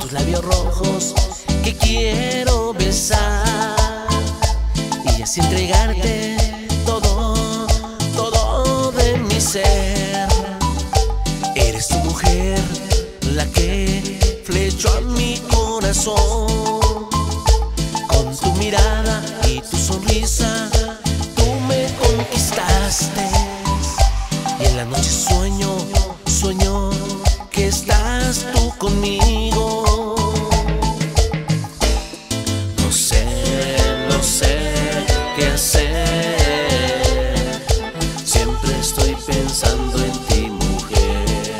tus labios rojos que quiero besar y así entregarte todo, todo de mi ser. Eres tu mujer, la que flechó a mi corazón. Con tu mirada y tu sonrisa tú me conquistaste, y en la noche sueño, sueño que estás tú conmigo. No sé, no sé qué hacer, siempre estoy pensando en ti, mujer.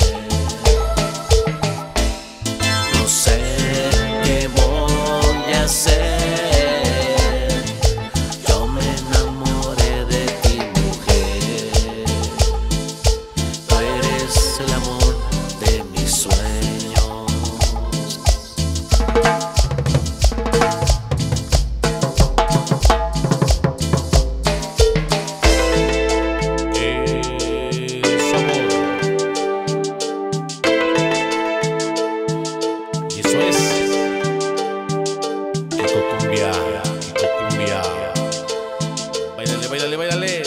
No sé qué voy a hacer, yo me enamoré de ti, mujer. Tú eres el amor de mis sueños. Es amor. Y eso es Kiko Cumbia, Kiko Cumbia. Báilale, báilale, báilale.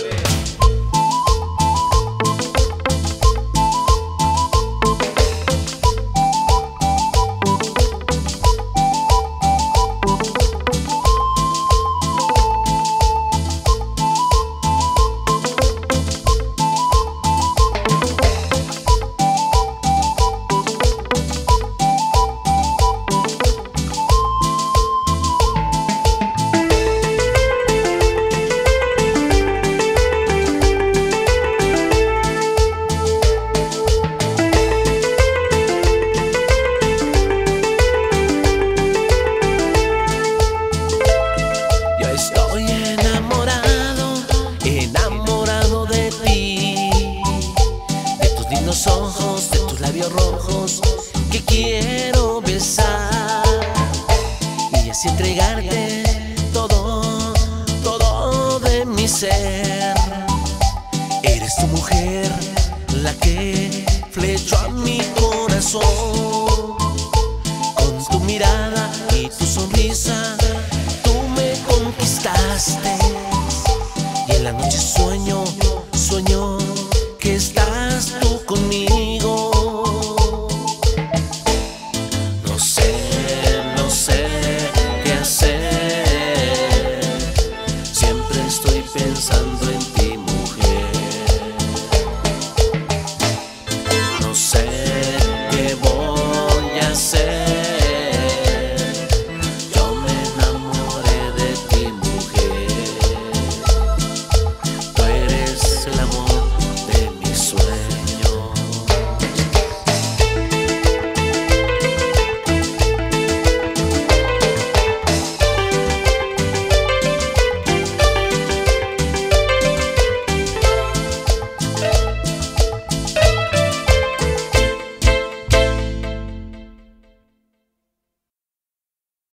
Estoy enamorado, enamorado de ti, de tus lindos ojos, de tus labios rojos que quiero besar y así entregarte todo, todo de mi ser. Eres tu mujer, la que flechó a mi corazón. Con tu mirada y tu sonrisa